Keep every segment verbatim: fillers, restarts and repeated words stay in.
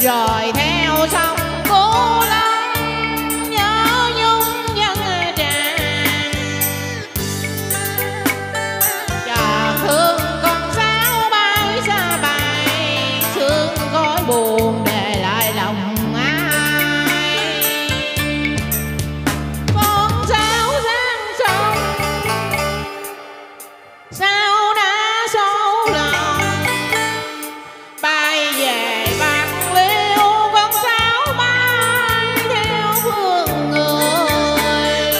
rồi theo sông Cú Long nhớ nhung dân tràn. Chợt thương con sáo bay xa bay, sương khói buồn để lại lòng ai. Con sáo sang sông sao đã sâu lòng, bay về Bạc Liêu con sáo bay theo phương người.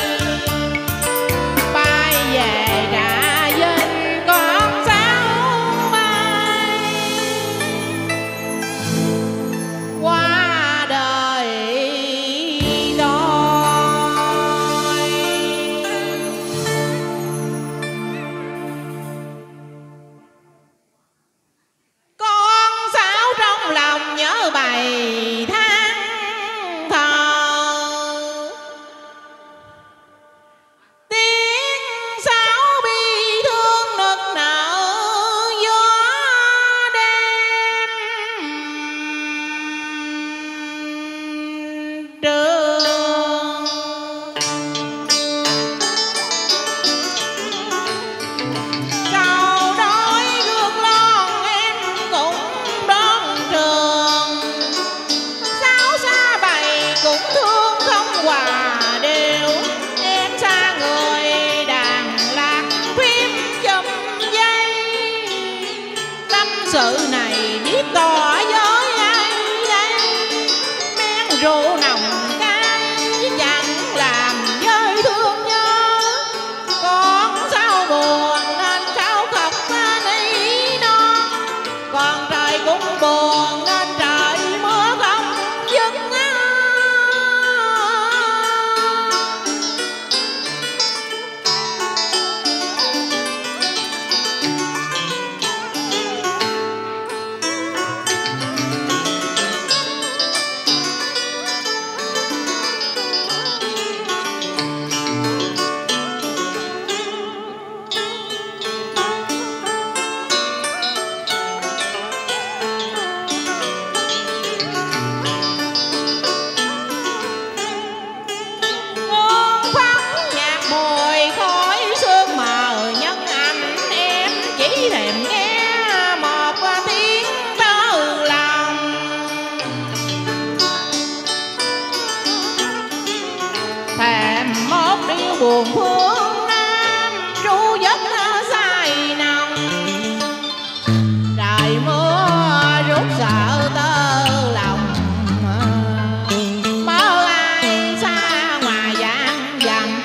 Bay về Trà Vinh con sáo bay qua đời rồi. Con sáo trong lòng nhớ bầy tháng thờ, tiếng sáo bi thương nức nở gió đêm trường. Sau đói gương lon em cũng đón trường, sáo xa bầy cũng thương không hòa đều. Em xa người đàn lạc phím chùm dây, tâm sự này biết tỏ với ai đây. Men rượu nồng cay chẳng làm với thương nhớ, con sao buồn nên sao khóc ní non. Còn trời cũng buồn nên trời mưa không dứt. Muôn phấn nhạc mùi khói sương mờ nhân ảnh, em chỉ thèm nghe một tiếng tơ lòng. Thèm một điều buồn phương Nam tru giấc dài nồng. Trời mưa rút sợ tơ lòng, mơ ai xa ngoài vạn dặm.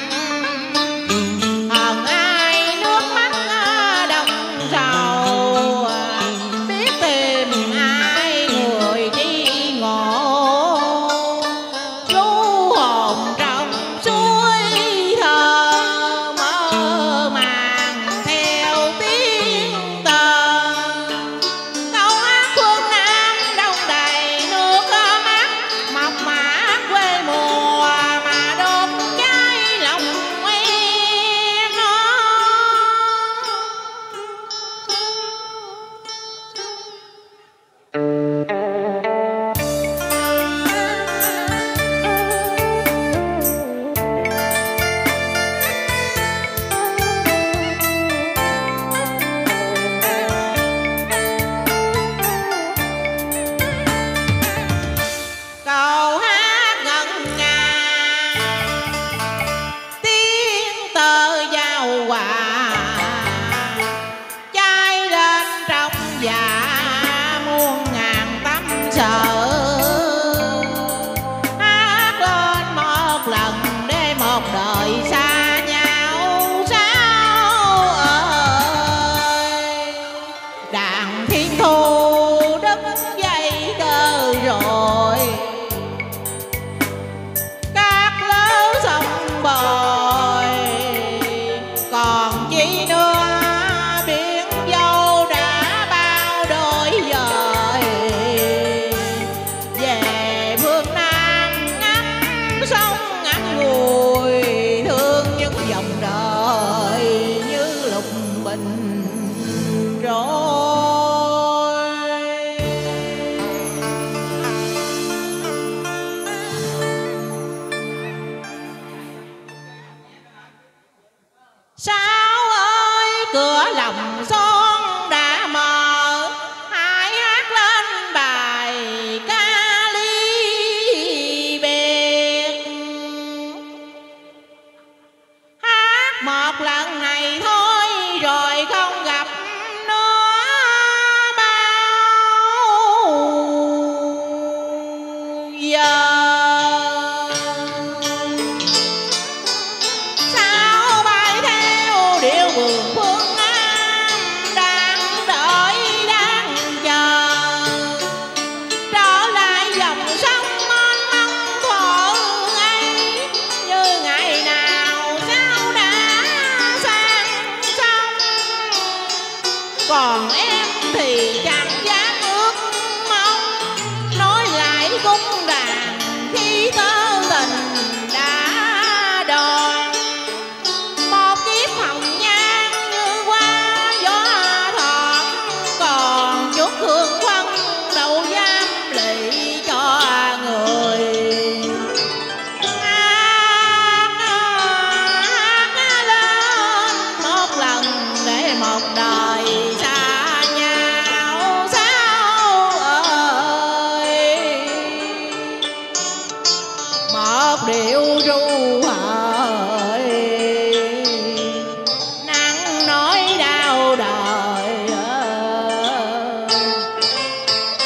Hờn ai nước mắt đông sầu, biết tìm ai người tri ngộ. Ru hồn trong suối thơ mơ màng theo tiếng tơ. Câu hát phương Nam đông đầy nước mắt, mộc mạc quê mùa mà đốt cháy lòng em nó. Câu hát ngân nga tiếng tơ giao hòa, cháy lên trong dạ muôn ngàn tâm sự. Hát lên một lần để một đời xa nhau sao ơi. Đàn thiên thu đứt dây cơ rồi, các lỡ sông bồi còn chi nữa. Biển dâu đã bao đổi dời,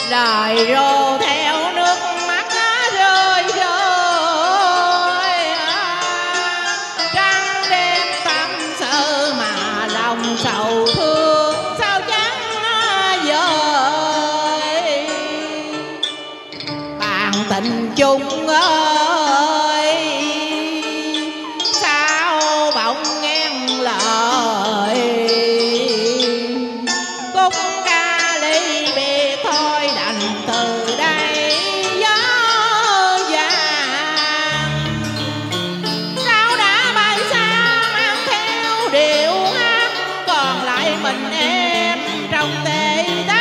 lời rô theo nước mắt rơi rơi. Trăng đêm tâm sự mà lòng sầu thương sao chẳng vơi. Bạn tình chung ơi sao bỗng nghe lời. Khúc ca ly biệt thôi đành từ đây gió vàng. Sao đã bay xa mang theo điệu hát, còn lại mình em trong tê tái.